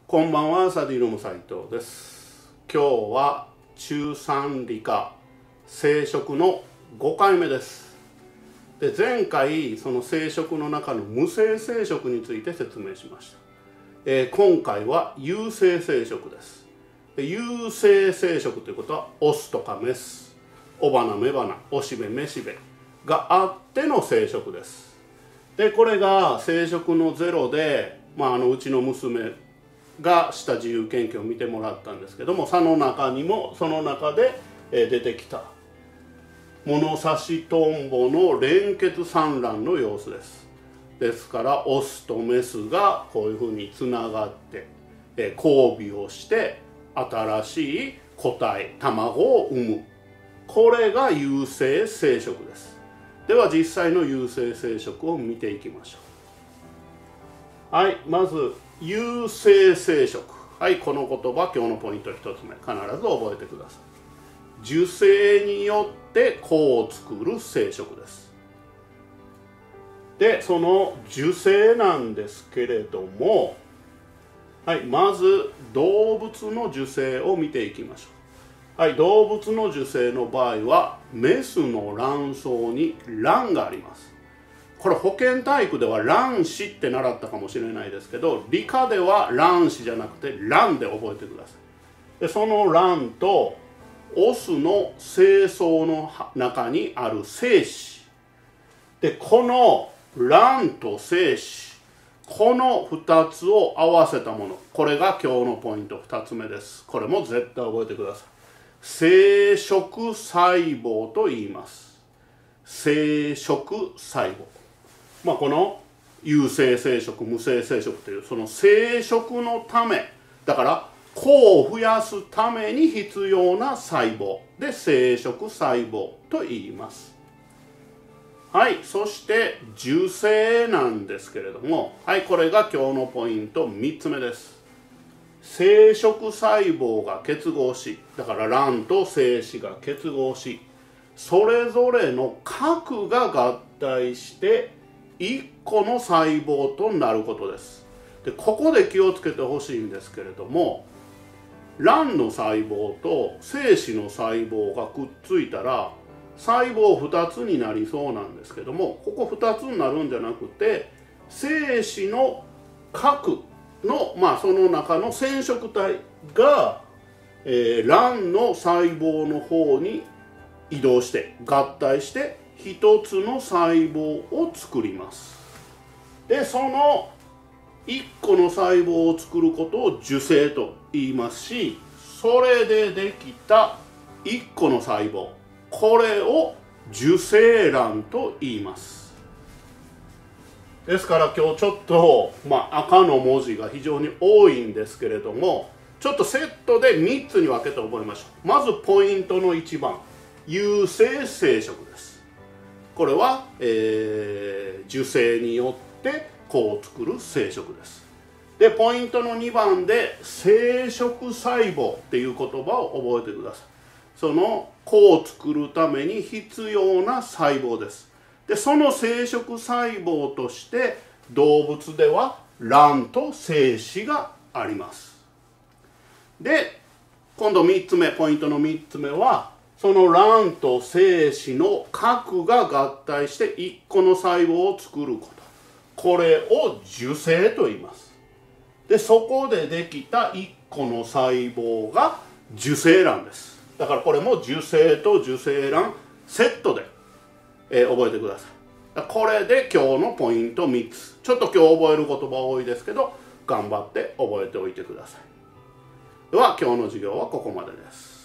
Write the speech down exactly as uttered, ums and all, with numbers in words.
こんばんは、サディルム斉藤です。今日は中さん理科生殖のごかいめです。で、前回その生殖の中の無性生殖について説明しました。えー、今回は有性生殖です。で、有性生殖ということはオスとかメス、雄花雌花、おしべめしべがあっての生殖です。で、これが生殖のゼロで、まあ、あのうちの娘がした自由研究を見てもらったんですけども、その中にもその中で出てきた物差しトンボの連結産卵の様子です。ですからオスとメスがこういうふうにつながって交尾をして新しい個体卵を産む、これが有性生殖です。では実際の有性生殖を見ていきましょう。はい、まず有性生殖。はい、この言葉、今日のポイントひとつめ、必ず覚えてください。受精によって子を作る生殖です。で、その受精なんですけれども、はい、まず動物の受精を見ていきましょう。はい、動物の受精の場合はメスの卵巣に卵があります。これ保健体育では卵子って習ったかもしれないですけど、理科では卵子じゃなくて卵で覚えてください。で、その卵とオスの精巣の中にある精子で、この卵と精子、このふたつを合わせたもの、これが今日のポイントふたつめです。これも絶対覚えてください。生殖細胞と言います。生殖細胞、まあ、この有性生殖無性生殖というその生殖のためだから、子を増やすために必要な細胞で生殖細胞と言います。はい、そして受精なんですけれども、はい、これが今日のポイントみっつめです。生殖細胞が結合し、だから卵と精子が結合し、それぞれの核が合体していっこの細胞となることです。で、ここで気をつけてほしいんですけれども、卵の細胞と精子の細胞がくっついたら細胞ふたつになりそうなんですけども、ここふたつになるんじゃなくて、精子の核の、まあ、その中の染色体が、えー、卵の細胞の方に移動して合体して一つの細胞を作ります。で、そのいっこの細胞を作ることを受精と言いますし、それでできたいっこの細胞、これを受精卵と言います。ですから今日ちょっと、まあ、赤の文字が非常に多いんですけれども、ちょっとセットでみっつに分けて覚えましょう。まずポイントのいちばん、有性生殖です。これは、えー、受精によって子を作る生殖です。で、ポイントのにばんで生殖細胞っていう言葉を覚えてください。その子を作るために必要な細胞です。で、その生殖細胞として動物では卵と精子があります。で、今度みっつめ、ポイントのみっつめは、その卵と精子の核が合体していっこの細胞を作ること、これを受精と言います。で、そこでできたいっこの細胞が受精卵です。だからこれも受精と受精卵セットで、えー、覚えてください。これで今日のポイントみっつ。ちょっと今日覚える言葉多いですけど、頑張って覚えておいてください。では今日の授業はここまでです。